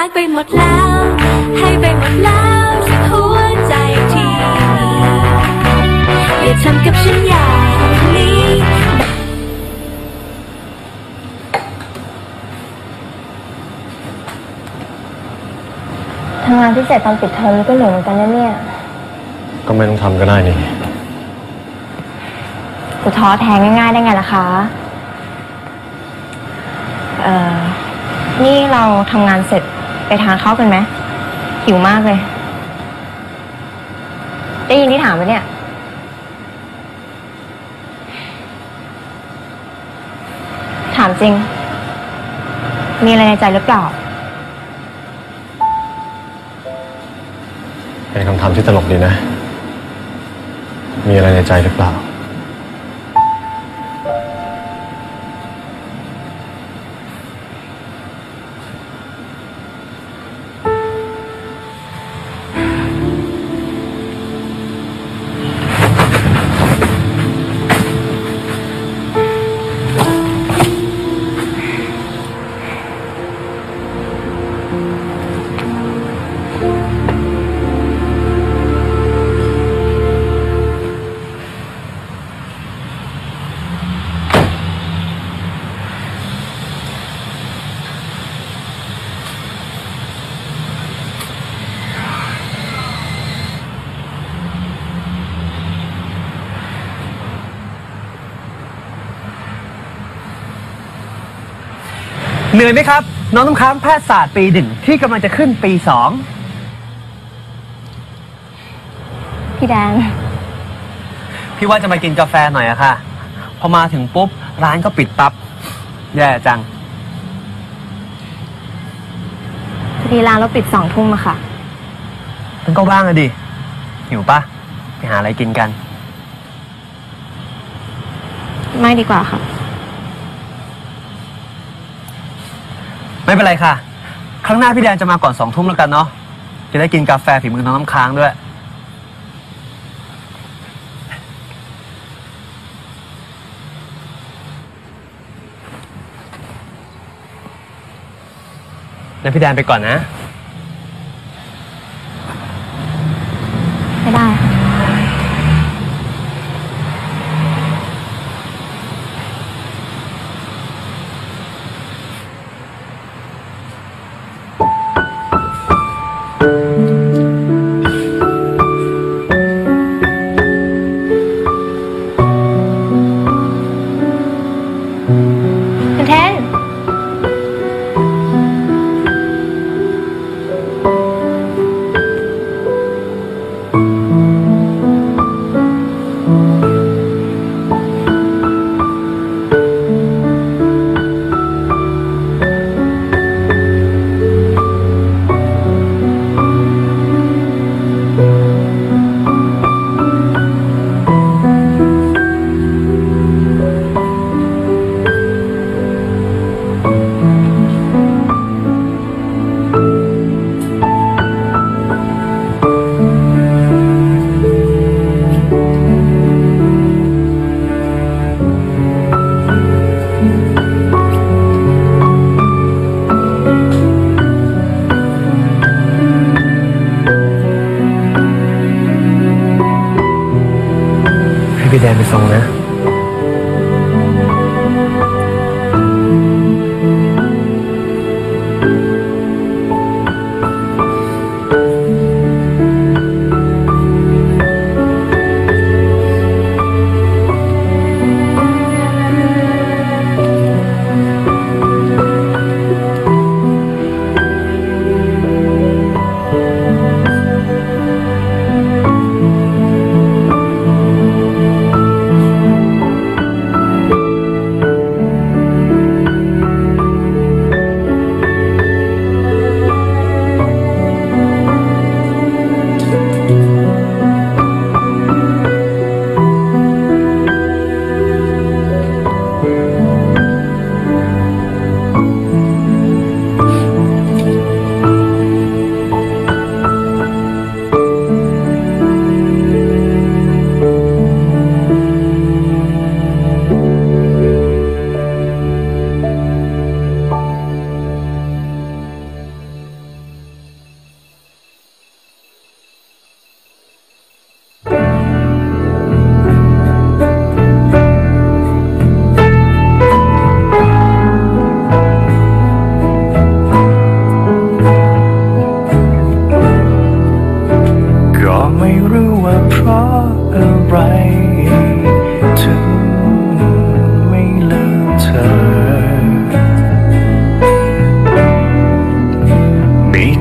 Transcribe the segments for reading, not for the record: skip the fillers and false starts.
ไปหมดแล้วให้ไปหมดแล้วสักหัวใจที่มีอย่าทำกับฉันอย่างนี้ทำงานพิเศษตอนปิดเทอมก็เหนื่อยเหมือนกันนะเนี่ยก็ไม่ต้องทำก็ได้นี่จะท้อแท้ง่ายๆได้ไงล่ะคะนี่เราทำงานเสร็จไปทานข้าวกันไหมหิวมากเลยได้ยินที่ถามไหมเนี่ยถามจริงมีอะไรในใจหรือเปล่าเป็นคำถามที่ตลกดีนะมีอะไรในใจหรือเปล่าเหนื่อยไหมครับน้องน้ำค้างแพทยศาสตร์ปี 1ที่กำลังจะขึ้นปี 2พี่แดนพี่ว่าจะมากินกาแฟหน่อยอะค่ะพอมาถึงปุ๊บร้านก็ปิดปั๊บแย่จังพอดีร้านเราปิด2 ทุ่มอะค่ะมันก็ว่างอะดิหิวปะไปหาอะไรกินกันไม่ดีกว่าค่ะไม่เป็นไรค่ะครั้งหน้าพี่แดนจะมาก่อน2 ทุ่มแล้วกันเนาะจะได้กินกาแฟฝีมือน้องน้ำค้างด้วยงั้นพี่แดนไปก่อนนะไม่ได้ค่ะ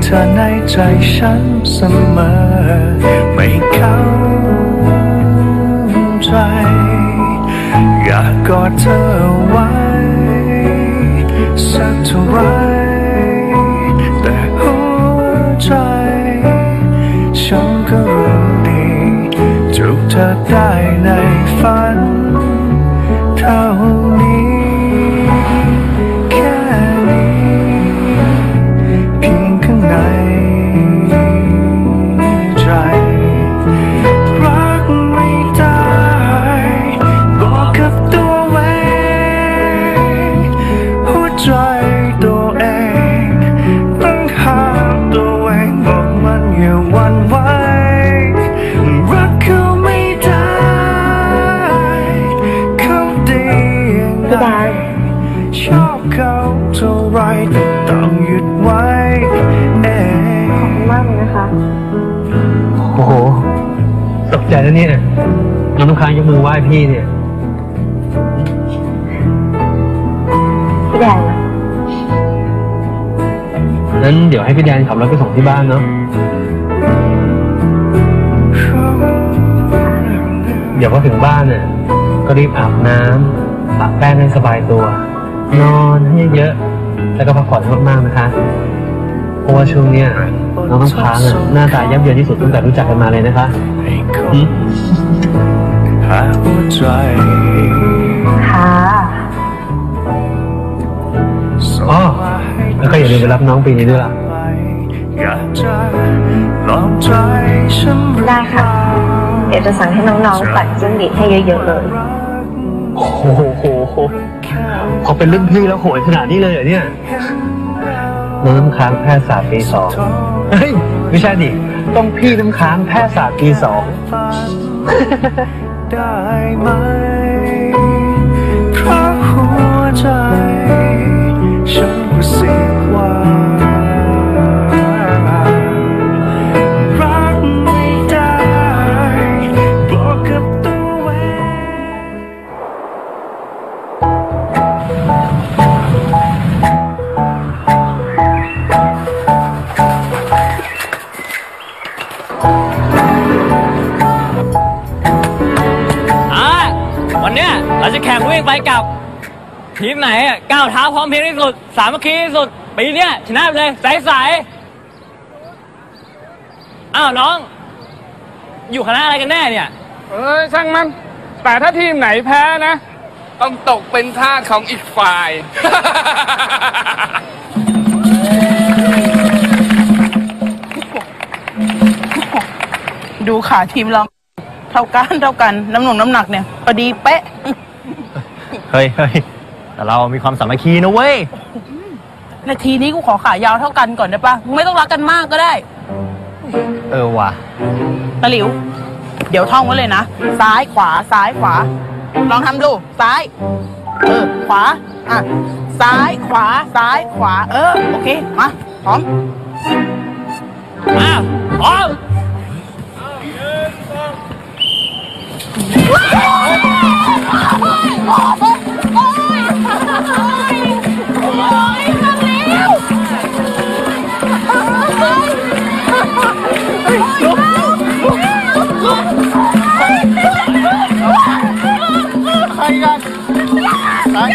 ธอในใจฉันเสมอไม่เข้าใจอยากกอดเธอไว้สักเท่าไรแต่หัวใจฉันก็รู้ดีจูบเธอได้ในฝันเท่านี้แค่นี้เพียงข้างในใจรักไม่ได้บอกกับตัวเองหัวใจตัวเองต้องห้ามตัวเองบอกมันอย่าหวั่นไหวรักเขาไม่ได้เขาดียังไงชอบเขาเท่าไรแต่ต้องหยุดไว้เองขอบคุณมากเลยนะคะโอ้โหตกใจแล้วเนี่ยน้องค้างยกมือไหว้พี่เนี่ยพี่แดนล่ะนั้นเดี๋ยวให้พี่แดนขับรถไปส่งที่บ้านเนาะเดี๋ยวพอถึงบ้านเนี่ยก็รีบอาบน้ำปะแป้งให้สบายตัวนอนให้เยอะแล้วก็พักผ่อนให้มากๆนะคะเพราะว่าช่วงเนี้ยน้องน้ำค้างหน้าตายับเยินที่สุดตั้งแต่รู้จักกันมาเลยนะคะหาหัวใจค่ะอ๋อแล้วก็อย่าลืมไปรับน้องปีนี้ด้วยล่ะอยากจะลองใจฉันได้ค่ะ เดี๋ยวจะสั่งให้น้องๆปั่นจิ้งหรีดให้เยอะๆเลยโอ้โหพอเป็นรุ่นพี่แล้วโหยขนาดนี้เลยเหรอเนี่ยน้องน้ำค้างแพทยศาสตร์ปี2เฮ้ยไม่ใช่ดิต้องพี่น้ำค้างแพทยศาสตร์ปี2 ได้ไหมเพราะหัวใจฉันรู้สึกว่ารักไม่ได้บอกกับตัวเองวันเนี้ยเราจะแข่งวิ่งไปกับทีมไหนก้าวเท้าพร้อมเพรียงที่สุดสามัคคีที่สุดปีเนี้ยชนะไปเลยใสๆอ้าวน้องอยู่คณะอะไรกันแน่เนี่ยช่างมันแต่ถ้าทีมไหนแพ้นะต้องตกเป็นทาสของอีกฝ่ายดูขาทีมเราเท่ากันน้ำหนักเนี่ยพอดีเป๊ะเฮ้ยแต่เรามีความสามัคคีนะเว้ยนาทีนี้กูขอขายาวเท่ากันก่อนได้ปะมึงไม่ต้องรักกันมากก็ได้ว่ะตะหลิวเดี๋ยวท่องไว้เลยนะซ้ายขวาซ้ายขวาลองทำดูซ้ายขวาซ้ายขวาซ้ายขวาโอเคมาพร้อมพร้อมใครกันใคร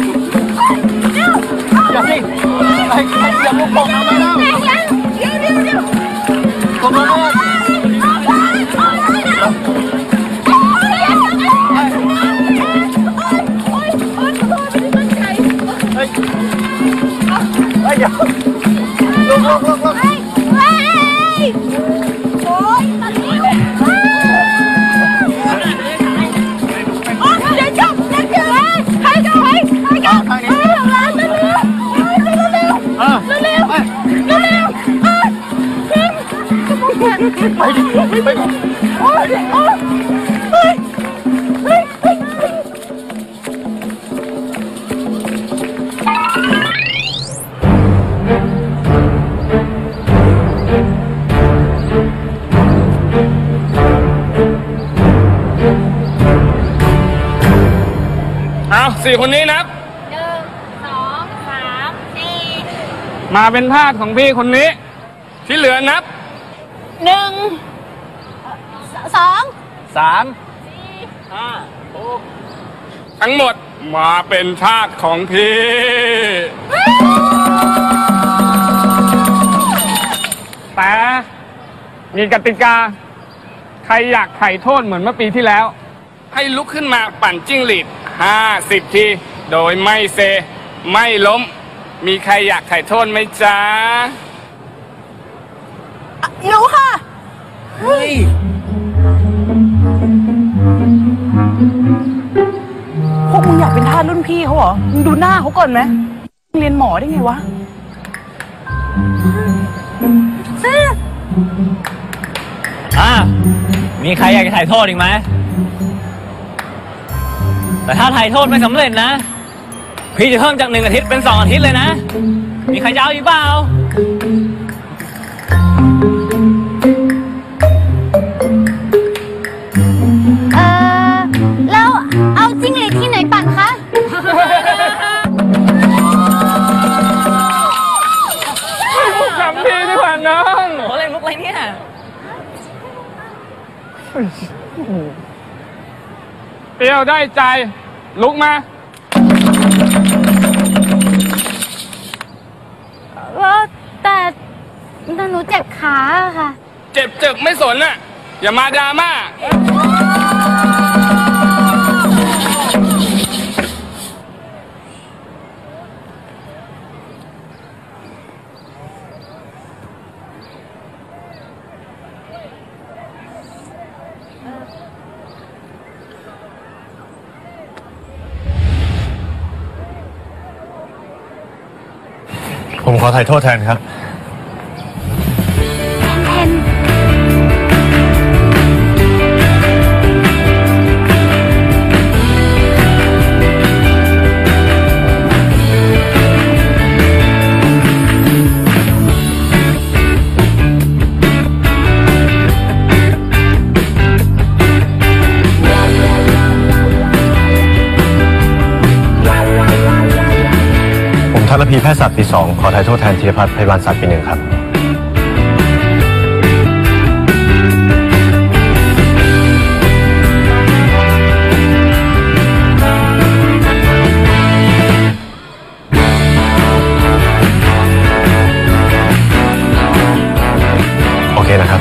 อย่าสิใครอย่าลุกบอกทำไมเล่าเดี๋ยวตกลงเลยเดี๋ยวลงโอ๊ยตอนนี้เดี๋ยวจบเดี๋ยวใครกันเร็วไป 4 คนนี้นับ 1 2 3 4 มาเป็นทาสของพี่คนนี้ที่เหลือนับ 1 2 3 ทั้งหมดมาเป็นทาสของพี่ แต่มีกติกา ใครอยากไถ่โทษเหมือนเมื่อปีที่แล้ว ให้ลุกขึ้นมาปั่นจิ้งหรีด50 ที โดยไม่เซ ไม่ล้ม มีใครอยากไถ่โทษไหมจ๊ะหนูค่ะเฮ้ยพวกมึงอยากเป็นทาสรุ่นพี่เขาเหรอ มึงดูหน้าเขาก่อนไหมมึงเรียนหมอได้ไงวะมีใครอยากจะถ่ายโทษอีกไหม แต่ถ้าถ่ายโทษไม่สำเร็จนะ พี่จะเพิ่มจาก1 อาทิตย์เป็น2 อาทิตย์เลยนะ มีใครจะเอาอีกเปล่าแล้วเอาจิ้งหรีดที่ไหนปั่นคะจำพี่ดีกว่าน้องโอ้เล่นมุกอะไรเนี่ยเปรี้ยวได้ใจ ลุกมาแต่หนูเจ็บขาค่ะเจ็บไม่สนน่ะ อย่ามาดราม่าผมขอถ่ายโทษแทนครับ ผมทัศพีแพทยศาสตร์ปี 2 ขอถ่ายโทษแทนธีรพัฒน์พยาบาลศาสตร์ปี 1 ครับ โอเคนะครับ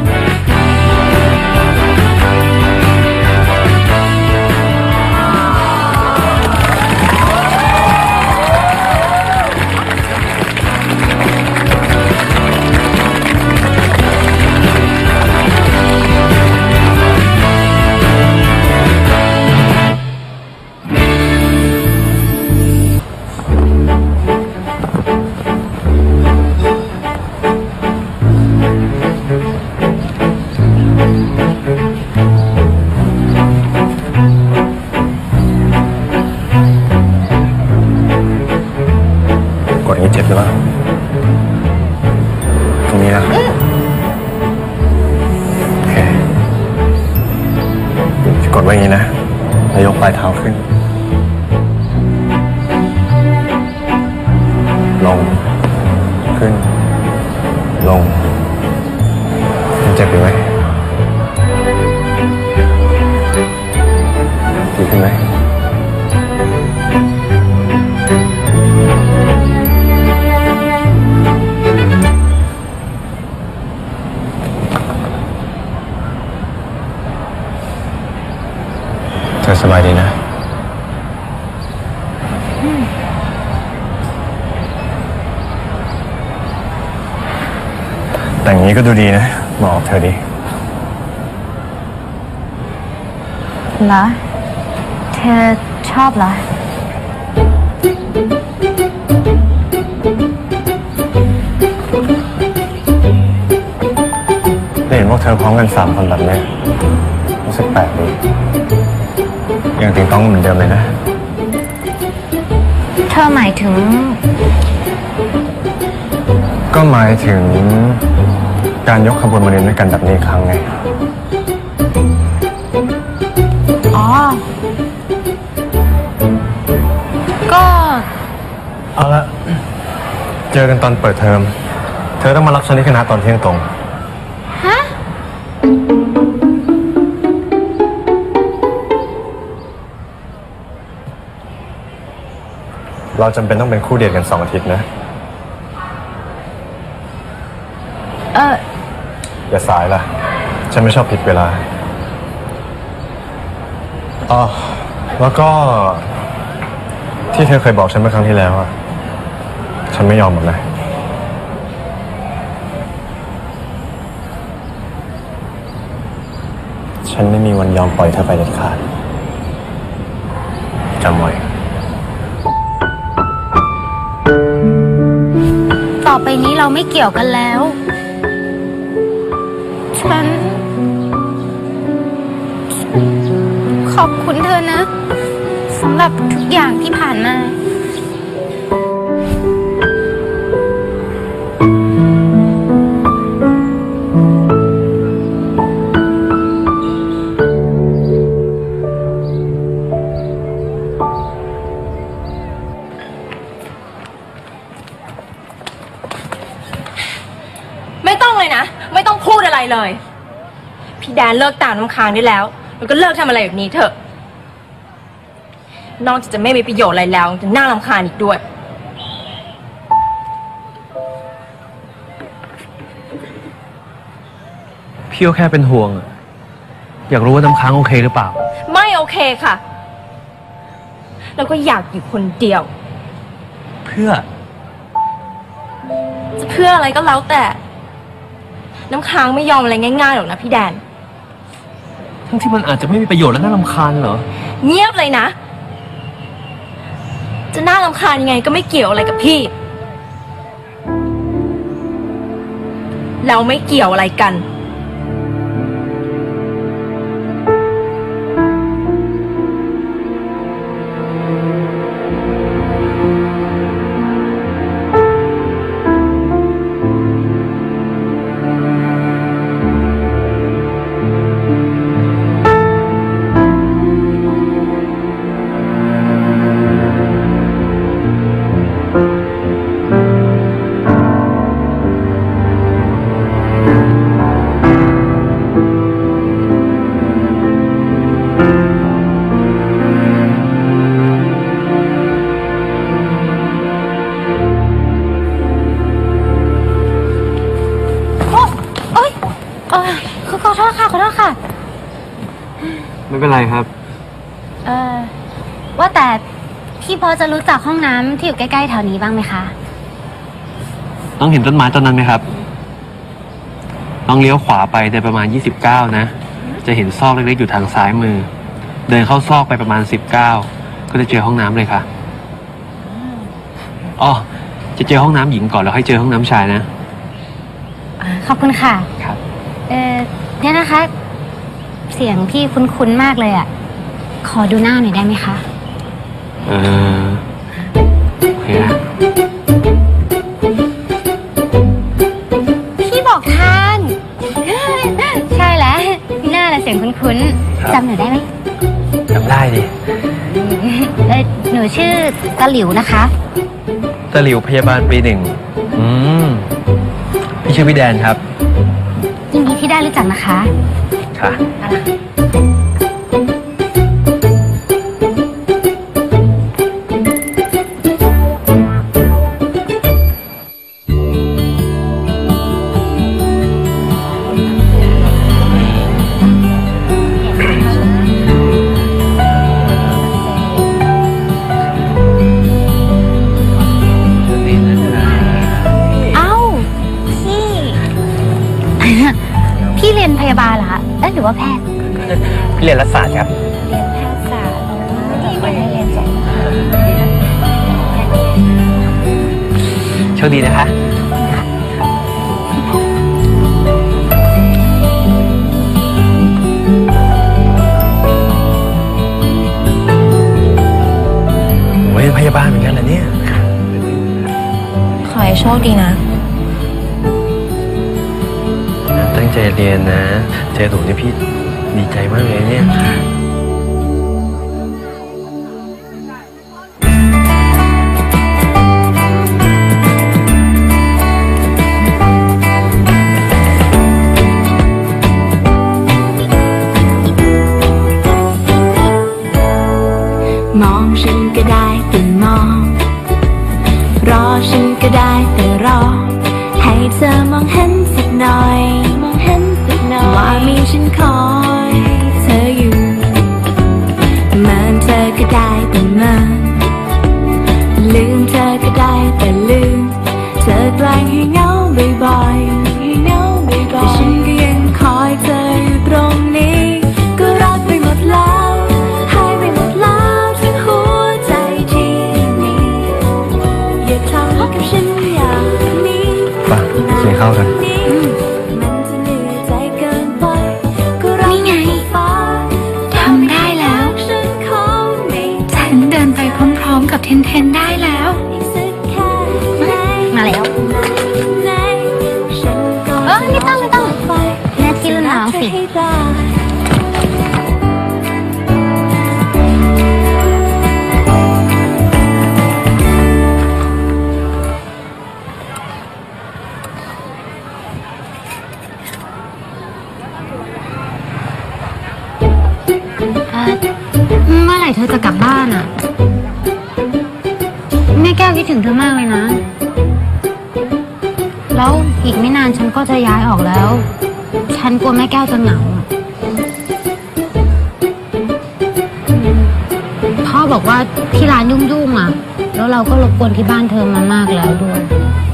กดอย่างนี้เจ็บหรือเปล่าตรงนี้นะโอเคจะกดไว้อย่างนี้นะแล้วยกปลายเท้าขึ้น ลง ขึ้น ลงยังเจ็บอยู่ไหมดีขึ้นไหมเธอสบายดีนะ แต่งนี้ก็ดูดีนะเหมาะกับเธอดีเหรอ เธอชอบเหรอได้เห็นพวกเธอพร้อมกัน3 คนแบบนี้รู้สึกแปลกดียังติงต้องเหมือนเดิมเลยนะเธอหมายถึงก็หมายถึงการยกขบวนมาเรียนด้วยกันแบบนี้อีกครั้งไงอ๋อ ก็เอาละ เจอกันตอนเปิดเทอมเธอต้องมารับฉันที่คณะตอนเที่ยงตรงฮะเราจำเป็นต้องเป็นคู่เดทกัน2 อาทิตย์นะอย่าสายล่ะฉันไม่ชอบผิดเวลาแล้วก็ที่เธอเคยบอกฉันเมื่อครั้งที่แล้วอะฉันไม่ยอมหรอกนะฉันไม่มีวันยอมปล่อยเธอไปเด็ดขาดจำไว้ต่อไปนี้เราไม่เกี่ยวกันแล้ว ฉันขอบคุณเธอนะสำหรับทุกอย่างที่ผ่านมาไม่ต้องเลยนะไม่ต้องพูดอะไรเลยพี่แดนเลิกตามน้ำค้างได้แล้วแล้วก็เลิกทำอะไรแบบนี้เถอะนอกจากจะไม่มีประโยชน์อะไรแล้วจะน่ารำคาญอีกด้วยพี่ก็แค่เป็นห่วงอยากรู้ว่าน้ำค้างโอเคหรือเปล่าไม่โอเคค่ะแล้วก็อยากอยู่คนเดียวเพื่อจะเพื่ออะไรก็แล้วแต่น้ำค้างไม่ยอมอะไรง่ายๆหรอกนะพี่แดนทั้งที่มันอาจจะไม่มีประโยชน์และน่ารำคาญเหรอเงียบเลยนะจะน่ารำคาญยังไงก็ไม่เกี่ยวอะไรกับพี่เราไม่เกี่ยวอะไรกันขอโทษค่ะไม่เป็นไรครับว่าแต่พี่พอจะรู้จักห้องน้ำที่อยู่ใกล้ๆแถวนี้บ้างไหมคะน้องเห็นต้นไม้ต้นนั้นไหมครับน้องเลี้ยวขวาไปเดินประมาณ29นะจะเห็นซอกเล็กๆอยู่ทางซ้ายมือเดินเข้าซอกไปประมาณ19ก็จะเจอห้องน้ำเลยค่ะอ๋อจะเจอห้องน้ำหญิงก่อนแล้วให้เจอห้องน้ำชายนะขอบคุณค่ะครับเนี่ยนะคะเสียงพี่คุ้นๆมากเลยอ่ะขอดูหน้าหน่อยได้ไหมคะโอเคนะพี่บอกทางใช่แล้วหน้าและเสียงคุ้นๆจำหนูได้ไหมจำได้ดิหนูชื่อตะหลิวนะคะตะหลิวพยาบาลปี 1พี่ชื่อพี่แดนครับยินดีที่ได้รู้จักนะคะค่ะพี่เรียนพยาบาลเหรอคะหรือว่าแพทย์พี่เรียนรัฐศาสตร์ครับเรียนแพทยศาสตร์ไปให้เรียนจบโชคดีนะคะโอ้ยพยาบาลเหมือนกันเหรอเนี่ยขอให้โชคดีนะตั้งใจเรียนนะเจอหนูนี่พี่ดีใจมากเลยเนี่ยได้แต่รอให้เธอมองเห็นสักหน่อยว่ามีฉันคอยเธออยู่เมินเธอก็ได้แต่เมินลืมเธอก็ได้แต่ลืมเธอแกล้งให้เหงาบ่อยๆแต่ฉันก็ยังคอยเธออยู่ตรงนี้ก็รักไปหมดแล้วหายไปหมดแล้วทั้งหัวใจที่มีอย่าทำกับฉันอย่างนี้ไปกินข้าวกันมันจะเหนื่อยใจเกินไปก็รักนี่ไงฟ้าทำได้แล้วฉันขอไม่ฉันเดินไปพร้อมๆกับเทนได้แล้วอีกสักแค่ไหนมาแล้วไหนฉันก็ไม่ต้องแม่กินแล้วนะสิให้ได้เมื่อไหร่เธอจะกลับบ้านอ่ะแม่แก้วคิดถึงเธอมากเลยนะแล้วอีกไม่นานฉันก็จะย้ายออกแล้วฉันกลัวแม่แก้วจะเหงาพ่อบอกว่าที่ร้านยุ่งๆอ่ะแล้วเราก็รบกวนที่บ้านเธอมามากแล้วด้วย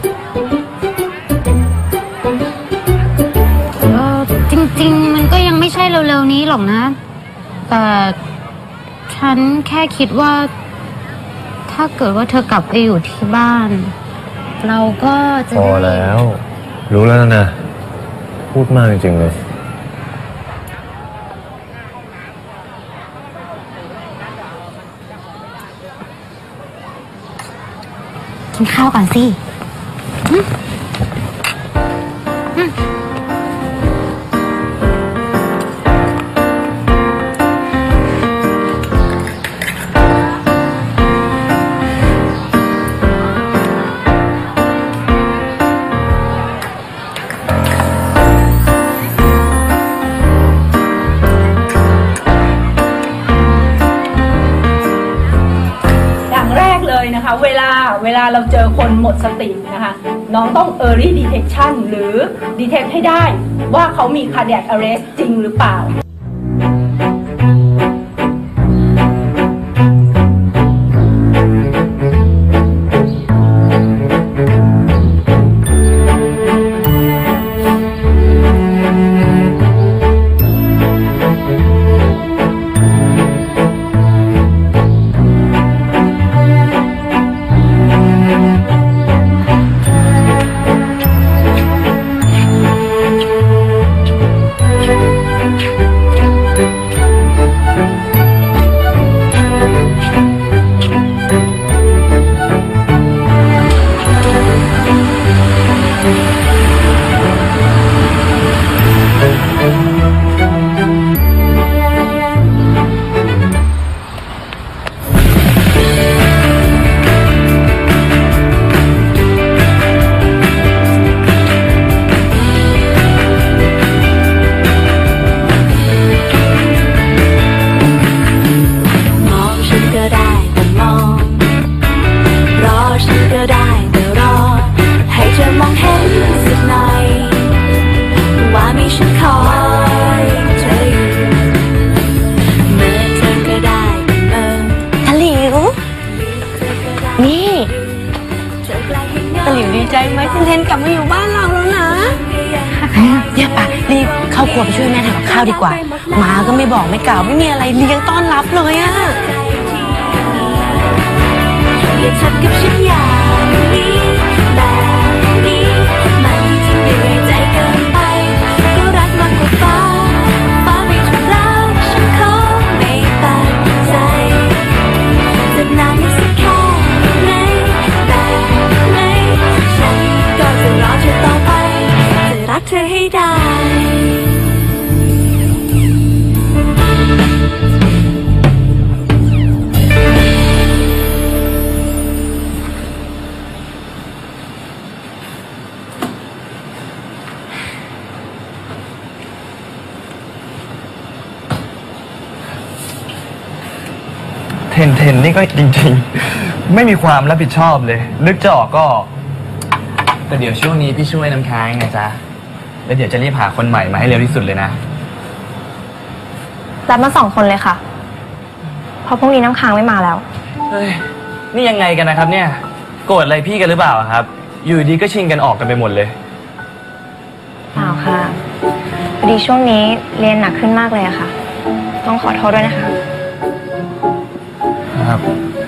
จริงๆมันก็ยังไม่ใช่เร็วๆนี้หรอกนะแต่ฉันแค่คิดว่าถ้าเกิดว่าเธอกลับไปอยู่ที่บ้านเราก็จะพอแล้วรู้แล้วนะพูดมากจริงๆเลยกินข้าวก่อนสินะคะเวลาเราเจอคนหมดสตินะคะน้องต้อง early detection หรือ detect ให้ได้ว่าเขามี cardiac arrest จริงหรือเปล่าใจไหมคุณเทนกลับมาอยู่บ้านเราแล้วนะอย่าปะรีบเข้าครัวไปช่วยแม่ทำกับข้าวดีกว่ามาก็ไม่บอกไม่กล่าวไม่มีอะไรเลี้ยงต้อนรับเลยอะอย่าทำกับฉันอย่างนี้แบบนี้มันจะเหนื่อยใจเกินไปก็รักมากกว่าฟ้าไม่ถูกรักฉันขอไม่ตัดใจจะนานสักแค่ไหนแบบไหนฉันก็จะรอเธอต่อไปจะรักเธอให้ได้เทนนี่ก็จริงๆไม่มีความรับผิดชอบเลยนึกจะออกก็แต่เดี๋ยวช่วงนี้พี่ช่วยน้ำค้างไงจ๊ะแล้วเดี๋ยวจะรีบหาคนใหม่มาให้เร็วที่สุดเลยนะรับมา2 คนเลยค่ะเพราะพรุ่งนี้น้ำค้างไม่มาแล้วเฮ้ยนี่ยังไงกันนะครับเนี่ยโกรธอะไรพี่กันหรือเปล่าครับอยู่ดีก็ชิงกันออกกันไปหมดเลยเปล่าค่ะพอดีช่วงนี้เรียนหนักขึ้นมากเลยอะค่ะต้องขอโทษด้วยนะคะครับ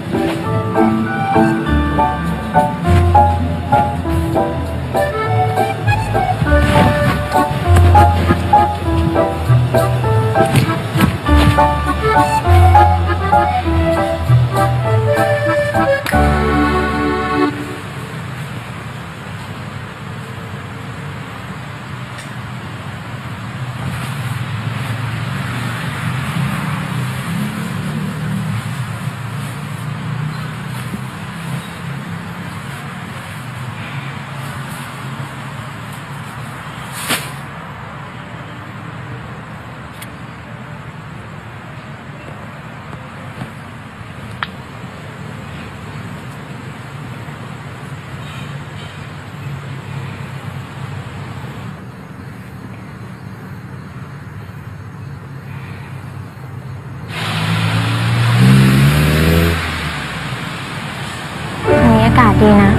อากาศดีนะ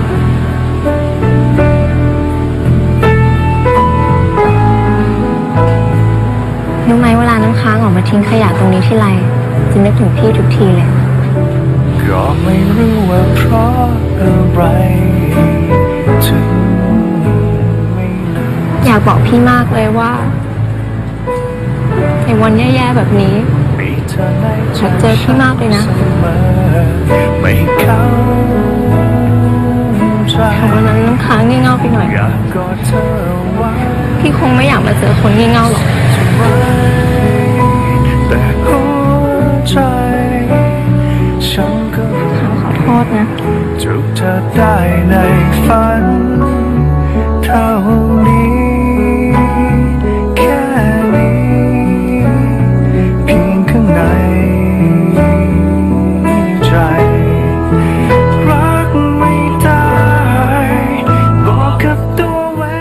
รู้ไหมเวลาน้ำค้างออกมาทิ้งขยะตรงนี้ที่ไรจะนึกถึงพี่ทุกทีเลยก็ไม่รู้ว่าเพราะอะไรถึงไม่ลืมอยากบอกพี่มากเลยว่าในวันแย่ๆแบบนี้อยากเจอพี่มากเลยนะไม่เข้าแต่วันนั้นน้ำค้างงี่เง่าไปหน่อยพี่คงไม่อยากมาเจอคนงี่เง่าหรอกแต่หัวใจฉันก็ขอโทษนะจุกเธอได้ในฝันเท่านี้แค่นี้เพียงข้างในใจรักไม่ได้บอกกับตัวไว้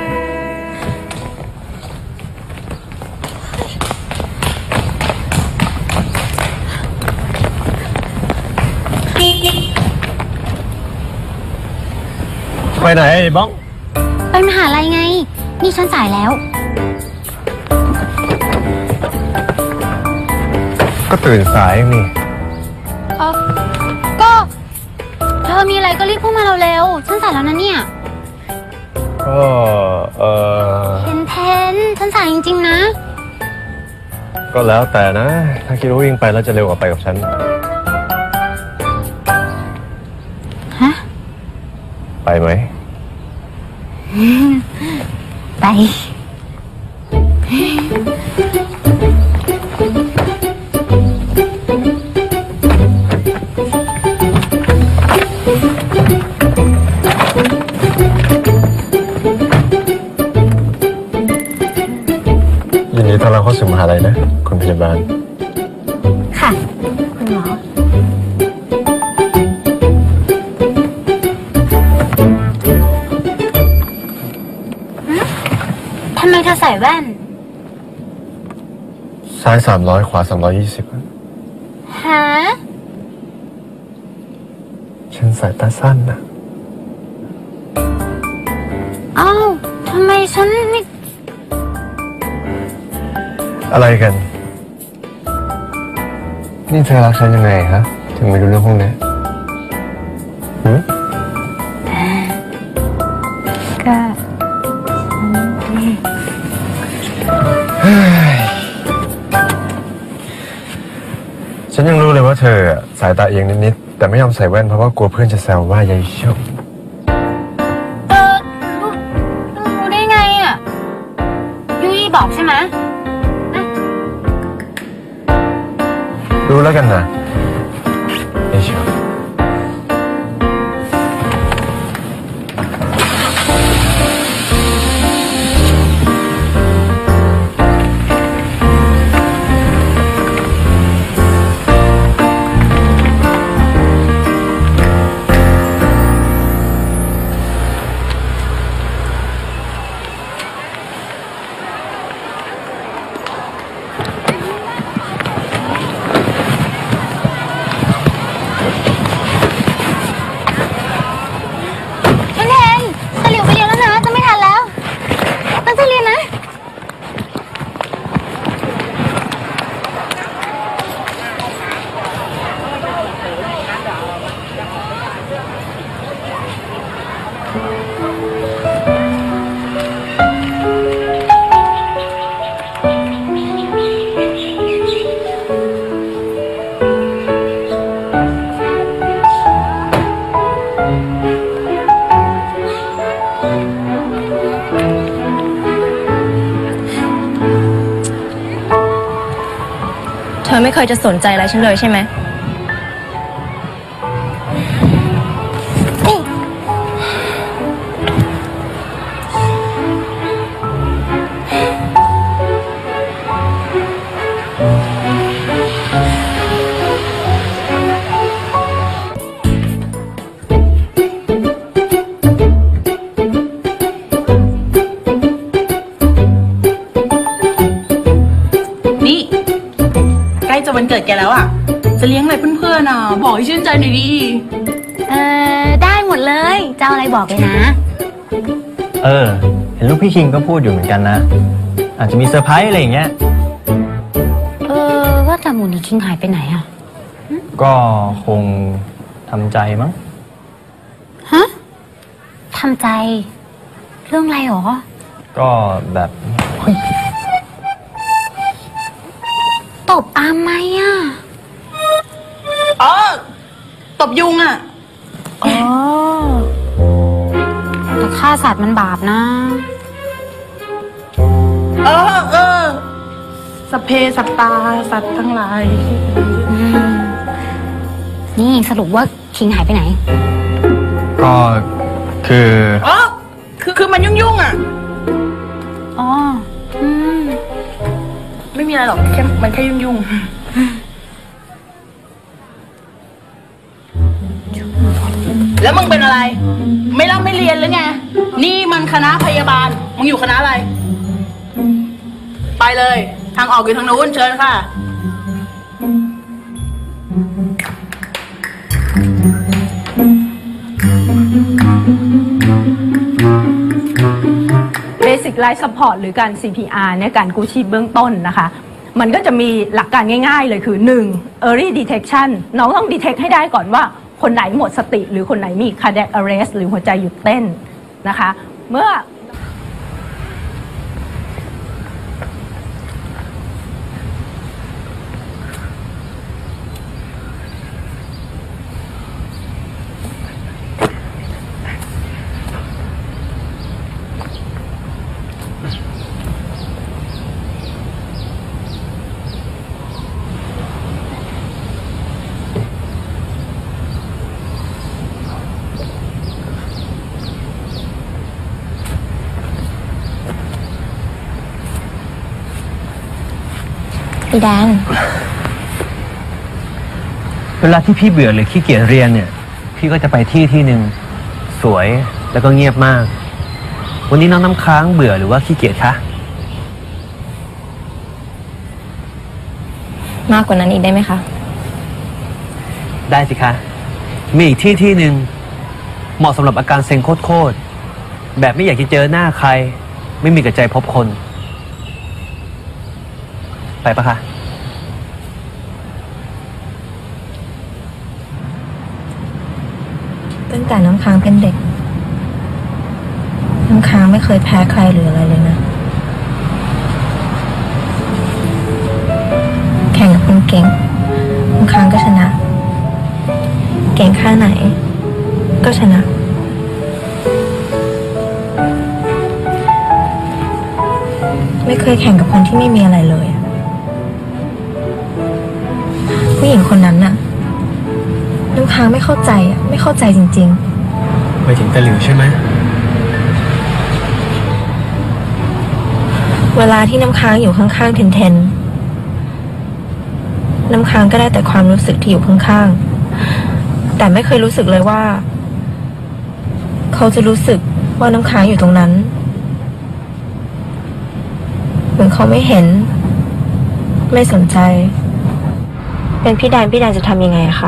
ไปไหนไอ้บ้องไปมหาลัยไงนี่ฉันสายแล้วก็ตื่นสายนี่ก็เธอมีอะไรก็รีบพูดมาเร็วๆฉันสายแล้วนะเนี่ยก็เพนฉันสายจริงๆนะก็แล้วแต่นะถ้าคิดว่าวิ่งไปแล้วจะเร็วกว่าไปกับฉันฮะไปไหมไปยินดีต้อนรับเข้าสู่มหาลัยนะคุณพยาบาลค่ะคุณหมอทำไมเธอใส่แว่นซ้าย300ขวา320 ฮะฉันสายตาสั้นนะอ้าวทำไมฉันนี่อะไรกันนี่เธอรักฉันยังไงฮะถึงไม่รู้เรื่องพวกนี้ก็ฉันยังรู้เลยว่าเธอสายตาเอียงนิดๆแต่ไม่ยอมใส่แว่นเพราะว่ากลัวเพื่อนจะแซวว่ายายเชี่ยวรู้ได้ไงอ่ะยุ้ยบอกใช่ไหมรู้แล้วกันนะยายเชี่ยวไม่เคยจะสนใจอะไรฉันเลยใช่ไหมจะวันเกิดแกแล้วอ่ะจะเลี้ยงอะไรเพื่อนๆอ่ะบอกให้ชื่นใจหน่อยดิได้หมดเลยจะเอาอะไรบอกเลยนะเห็นลูกพี่คิงก็พูดอยู่เหมือนกันนะอาจจะมีเซอร์ไพรส์อะไรอย่างเงี้ยว่าแต่หมูนี่คิงหายไปไหนอ่ะก็คงทำใจมั้งฮะทำใจเรื่องอะไรหรอก็แบบตบอามไหมอ่ะตบยุงอ่ะแต่ฆ่าสัตว์มันบาปนะสัพเพสัตตาสัตว์ทั้งหลายนี่สรุปว่าคิงหายไปไหนก็คือคือมันยุ่งๆอ่ะไม่มีอะไรหรอกมันแค่ยุ่งแล้วมึงเป็นอะไรไม่รับไม่เรียนหรือไงนี่มันคณะพยาบาลมึงอยู่คณะอะไรไปเลยทางออกอยู่ทางนู้นเชิญค่ะ Basic Life Support หรือการ CPR เนี่ยการกู้ชีพเบื้องต้นนะคะมันก็จะมีหลักการง่ายๆเลยคือ 1. Early Detection น้องต้อง detect ให้ได้ก่อนว่าคนไหนหมดสติหรือคนไหนมี cardiac arrest หรือหัวใจหยุดเต้นนะคะเมื่อพี่แดนเวลาที่พี่เบื่อหรือขี้เกียจเรียนเนี่ยพี่ก็จะไปที่หนึ่งสวยแล้วก็เงียบมากวันนี้น้องน้ำค้างเบื่อหรือว่าขี้เกียจคะมากกว่านั้นอีกได้ไหมคะได้สิคะมีอีกที่หนึ่งเหมาะสำหรับอาการเซ็งโคตรแบบไม่อยากจะเจอหน้าใครไม่มีกระใจพบคนไปปะคะตั้งแต่น้ำค้างเป็นเด็กน้ำค้างไม่เคยแพ้ใครหรืออะไรเลยนะแข่งกับคนเก่งน้ำค้างก็ชนะเก่งแค่ไหนก็ชนะไม่เคยแข่งกับคนที่ไม่มีอะไรเลยผู้หญิงคนนั้นน่ะน้ำค้างไม่เข้าใจไม่เข้าใจจริงๆไปถึงตะหลิวใช่ไหมเวลาที่น้ำค้างอยู่ข้างๆเทนน้ำค้างก็ได้แต่ความรู้สึกที่อยู่ข้างๆแต่ไม่เคยรู้สึกเลยว่าเขาจะรู้สึกว่าน้ำค้างอยู่ตรงนั้นเหมือนเขาไม่เห็นไม่สนใจเป็นพี่แดนจะทำยังไงคะ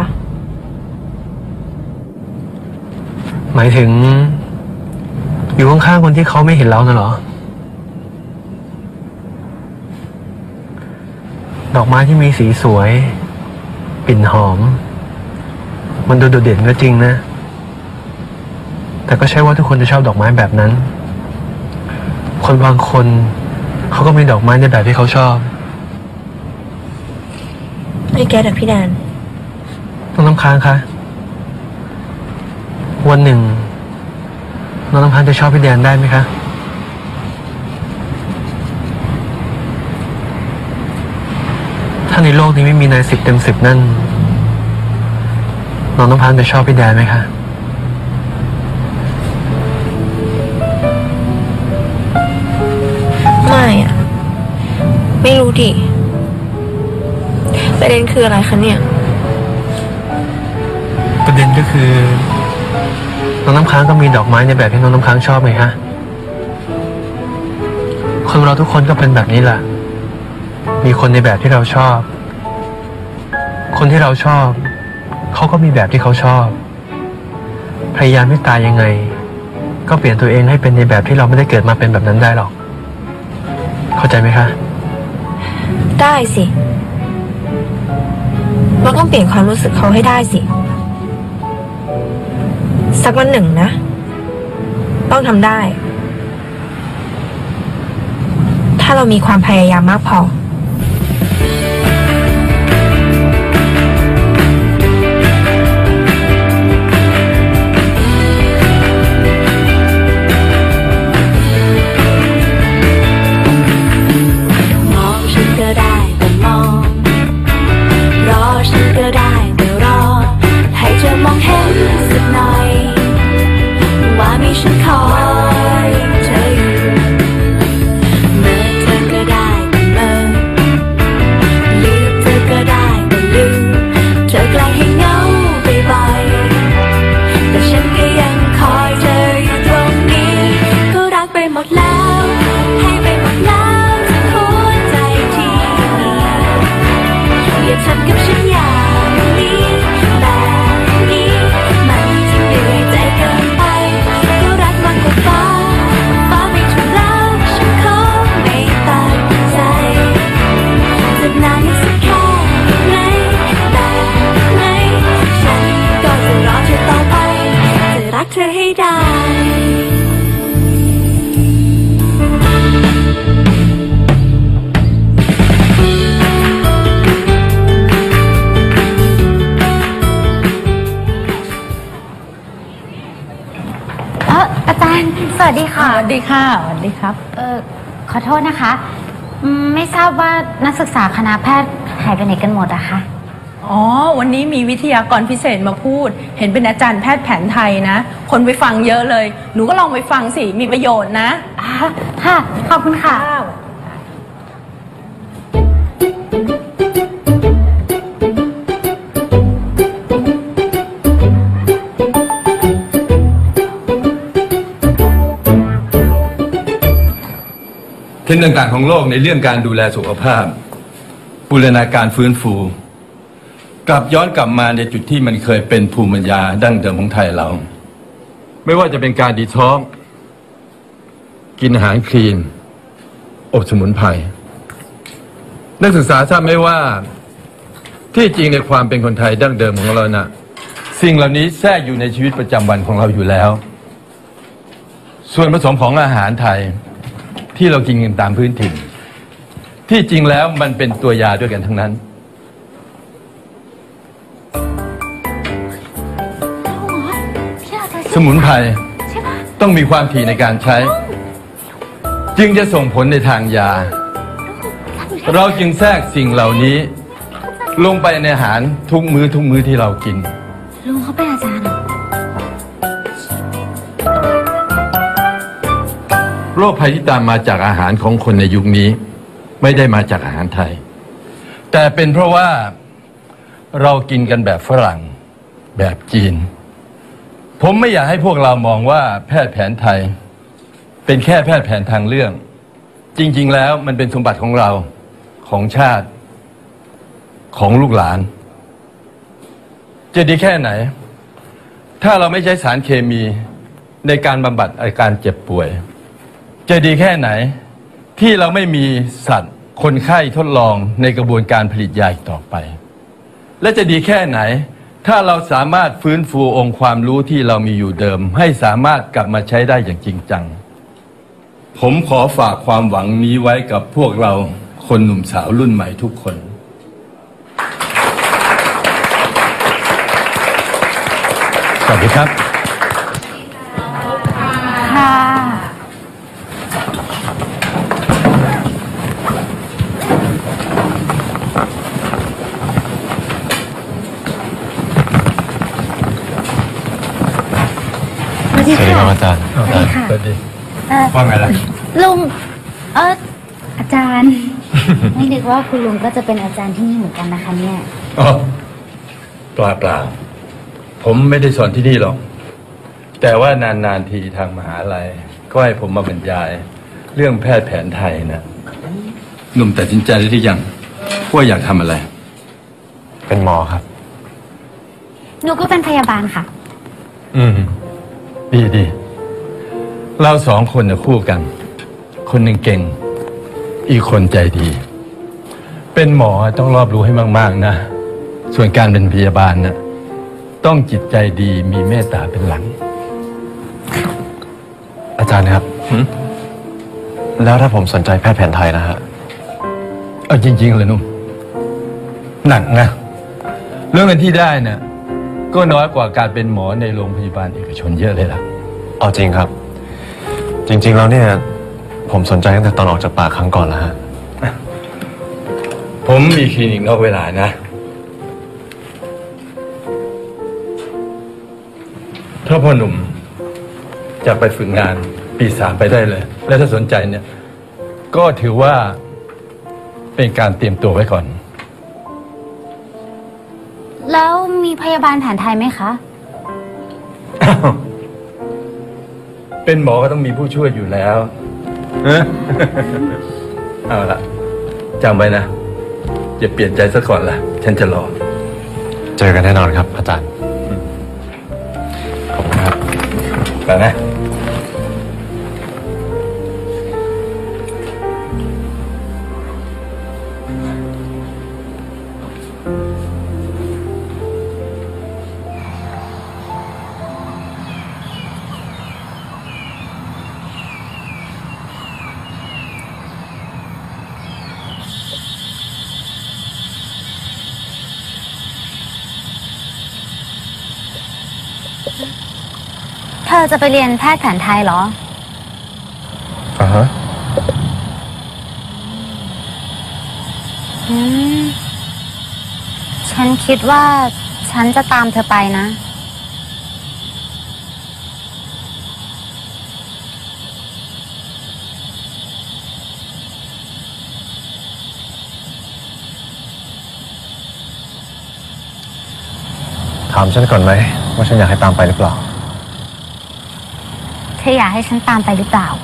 หมายถึงอยู่ข้างๆคนที่เขาไม่เห็นเราน่ะเหรอดอกไม้ที่มีสีสวยกลิ่นหอมมันดูโดดเด่นก็จริงนะแต่ก็ใช่ว่าทุกคนจะชอบดอกไม้แบบนั้นคนบางคนเขาก็มีดอกไม้ในแบบที่เขาชอบไม่แก้แต่พี่แดนน้องน้ำค้างคะวันหนึ่งน้องน้ำค้างจะชอบพี่แดนได้ไหมคะถ้าในโลกนี้ไม่มีนาย10 เต็ม 10นั่นน้องน้ำพันธ์จะชอบพี่แดนไหมคะไม่อะไม่รู้ดิประเด็นคืออะไรคะเนี่ยประเด็นก็คือน้องน้ำค้างก็มีดอกไม้ในแบบที่น้องน้ำค้างชอบไงฮะคนเราทุกคนก็เป็นแบบนี้แหละมีคนในแบบที่เราชอบคนที่เราชอบเขาก็มีแบบที่เขาชอบพยายามไม่ตายยังไงก็เปลี่ยนตัวเองให้เป็นในแบบที่เราไม่ได้เกิดมาเป็นแบบนั้นได้หรอกเข้าใจไหมคะได้สิเราต้องเปลี่ยนความรู้สึกเขาให้ได้สิสักวันหนึ่งนะต้องทำได้ถ้าเรามีความพยายามมากพอฉันคอยเธออยู่เมื่อเธอก็ได้แต่เมื่อลืมเธอก็ได้แต่ลืมเธอไกลให้เหงาบ่อยๆแต่ฉันก็ยังคอยเธออยู่ตรงนี้ก็รักไปหมดแล้วให้ไปหมดแล้วทั้งหัวใจที่มีอย่าทำกับฉันอย่างนี้แบบนี้มันจะเหนื่อยใจเกินไปฟ้าไม่ถูกแล้วฉันขอไม่ตัดใจจะนานสักแค่ไหนแต่ไหนฉันก็จะรอเธอต่อไปจะรักเธอให้ได้อาจารย์สวัสดีค่ะสวัสดีค่ะสวัสดีครับขอโทษนะคะไม่ทราบว่านักศึกษาคณะแพทย์หายไปไหนกันหมดอะคะอ๋อวันนี้มีวิทยากรพิเศษมาพูดเห็นเป็นอาจารย์แพทย์แผนไทยนะคนไปฟังเยอะเลยหนูก็ลองไปฟังสิมีประโยชน์นะค่ะขอบคุณค่ะเทรนด์ต่างๆของโลกในเรื่องการดูแลสุขภาพบูรณาการฟื้นฟูกลับย้อนกลับมาในจุดที่มันเคยเป็นภูมิปัญญาดั้งเดิมของไทยเราไม่ว่าจะเป็นการดีท็อกซ์กินอาหารคลีนอบสมุนไพรนักศึกษาทราบไหมว่าที่จริงในความเป็นคนไทยดั้งเดิมของเราน่ะสิ่งเหล่านี้แทรกอยู่ในชีวิตประจำวันของเราอยู่แล้วส่วนผสมของอาหารไทยที่เรากินกันตามพื้นถิ่นที่จริงแล้วมันเป็นตัวยาด้วยกันทั้งนั้นสมุนไพรต้องมีความถี่ในการใช้จึงจะส่งผลในทางยาเราจึงแทรกสิ่งเหล่านี้ลงไปในอาหารทุกมื้อที่เรากินลุงเขาเป็นอาจารย์โรคภัยที่ตามมาจากอาหารของคนในยุคนี้ไม่ได้มาจากอาหารไทยแต่เป็นเพราะว่าเรากินกันแบบฝรั่งแบบจีนผมไม่อยากให้พวกเรามองว่าแพทย์แผนไทยเป็นแค่แพทย์แผนทางเรื่องจริงๆแล้วมันเป็นสมบัติของเราของชาติของลูกหลานจะดีแค่ไหนถ้าเราไม่ใช้สารเคมีในการบำบัดอาการเจ็บป่วยจะดีแค่ไหนที่เราไม่มีสัตว์คนไข้ทดลองในกระบวนการผลิตยาอีกต่อไปและจะดีแค่ไหนถ้าเราสามารถฟื้นฟูองค์ความรู้ที่เรามีอยู่เดิมให้สามารถกลับมาใช้ได้อย่างจริงจังผมขอฝากความหวังนี้ไว้กับพวกเราคนหนุ่มสาวรุ่นใหม่ทุกคนสวัสดีครับค่ะสวัสดีครับอาจารย์สวัสดีค่ะสวัสดีว่าไงล่ะลุงอาจารย์ ไม่นึกว่าคุณลุงก็จะเป็นอาจารย์ที่นี่เหมือนกันนะคะเนี่ยอ๋อเปล่าผมไม่ได้สอนที่นี่หรอกแต่ว่านานๆทีทางมหาลัยก็ให้ผมมาบรรยายเรื่องแพทย์แผนไทยนะหนุ่มตัดสินใจได้หรือยังว่าอยากทำอะไรเป็นหมอครับหนูก็เป็นพยาบาลค่ะดีเราสองคนจะคู่กัน คนหนึ่งเก่งอีกคนใจดี เป็นหมอต้องรอบรู้ให้มากๆนะส่วนการเป็นพยาบาลนะต้องจิตใจดีมีเมตตาเป็นหลังอาจารย์ครับแล้วถ้าผมสนใจแพทย์แผนไทยนะฮะเอาจริงๆเลยนุ่มหนักนะเรื่องเงินที่ได้นะก็น้อยกว่าการเป็นหมอในโรงพยาบาลเอกชนเยอะเลยล่ะเอาจริงครับ จริงๆแล้วเนี่ยผมสนใจตั้งแต่ตอนออกจากป่าครั้งก่อนแล้วฮะผมมีคลินิกนอกเวลานะถ้าพ่อหนุ่มจะไปฝึกงานปี 3ไปได้เลย และถ้าสนใจเนี่ยก็ถือว่าเป็นการเตรียมตัวไว้ก่อนแล้วมีพยาบาลแผนไทยไหมคะเป็นหมอก็ต้องมีผู้ช่วยอยู่แล้ว เอาละจำไว้นะอย่าเปลี่ยนใจซะก่อนล่ะฉันจะรอเจอกันแน่นอนครับอาจารย์ขอบคุณครับไปนะเธอจะไปเรียนแพทย์แผนไทยเหรอฮะฉันคิดว่าฉันจะตามเธอไปนะถามฉันก่อนไหมว่าฉันอยากให้ตามไปหรือเปล่าเธออยากให้ฉันตามไปหรือเปล่า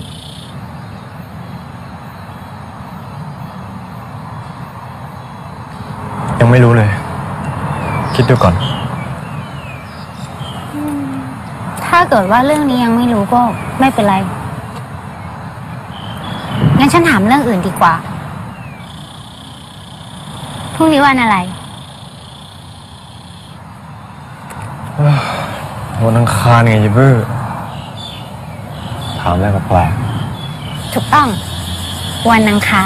ยังไม่รู้เลย คิดดูก่อนถ้าเกิดว่าเรื่องนี้ยังไม่รู้ก็ไม่เป็นไร งั้นฉันถามเรื่องอื่นดีกว่า พรุ่งนี้วันอะไรวันอังคารไงยิบื้อถามอะไรแปลกถูกต้อง วันอังคาร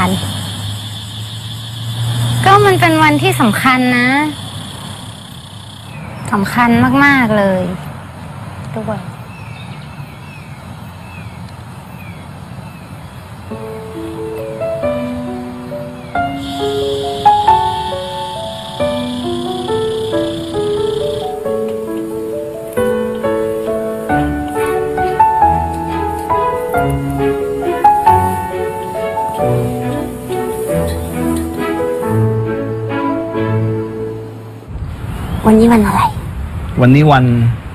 ก็มันเป็นวันที่สำคัญนะสำคัญมากๆเลยด้วย วันนี้วันอะไรวันนี้วัน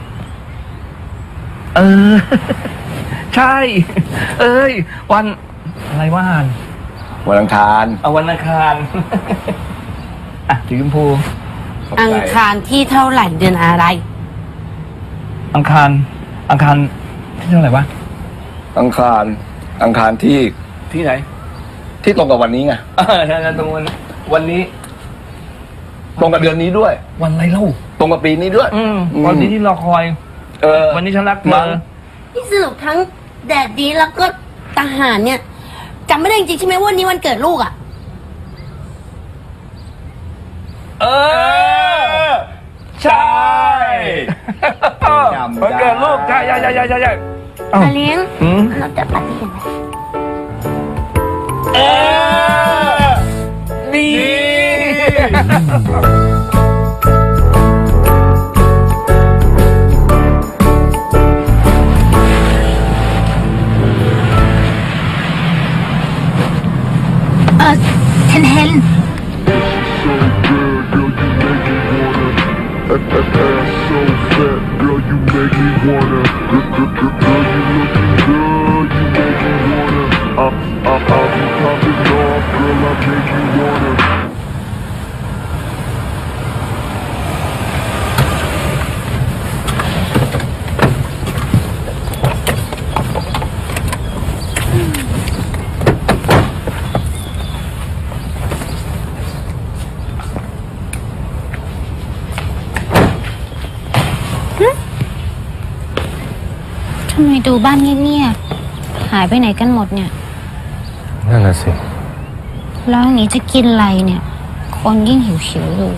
ใช่ วันอะไรวะฮานวันอังคารเอาวันอังคาร อ่ะสีชมพูอังคารที่เท่าไหร่เดือนอะไรอังคารที่เท่าไหร่วะอังคารที่ไหนที่ตรงกับวันนี้ไงใช่ตรงวันนี้ตรงกับเดือนนี้ด้วยวันอะไรเล่าตรงกับปีนี้ด้วยวันนี้ที่รอคอย วันนี้ฉันรักเธอนี่สรุปทั้งแดดดีแล้วก็ทหารเนี่ยจำไม่ได้จริงๆใช่ไหมว่านี้วันเกิดลูกอ่ะใช่วันเกิดลูกใช่มาเลี้ยงเราจะปาร์ตี้กันไหมดีพทำไมดูบ้านเงียบๆหายไปไหนกันหมดเนี่ยนั่นน่ะสิแล้วอย่างนี้จะกินอะไรเนี่ย คนยิ่งหิวๆอยู่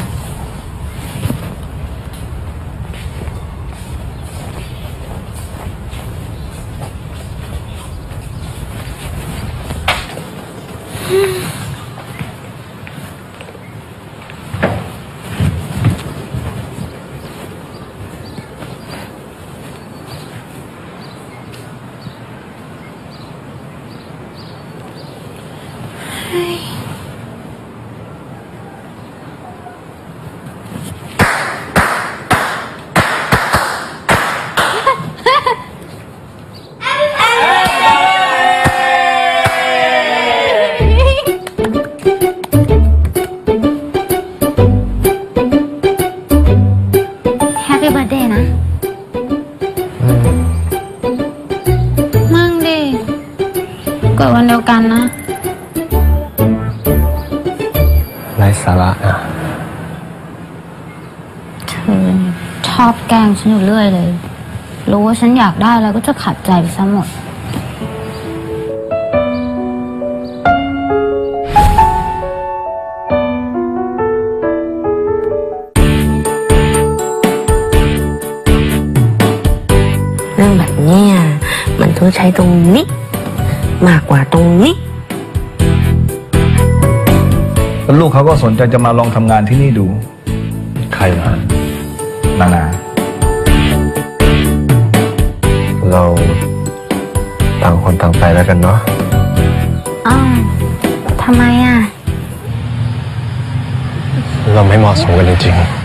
เกิดวันเดียวกันนะไร้สาระอ่ะเธอชอบแกล้งฉันอยู่เรื่อยเลย รู้ว่าฉันอยากได้แล้วก็จะขัดใจไปซะหมดเรื่องแบบนี้มันต้องใช้ตรงนี้มากกว่าตรงนี้แล้วลูกเขาก็สนใจจะมาลองทำงานที่นี่ดูใครวะนานาเราต่างคนต่างไปแล้วกันเนาะอ้าวทำไมอ่ะเราไม่เหมาะสมกันจริงๆ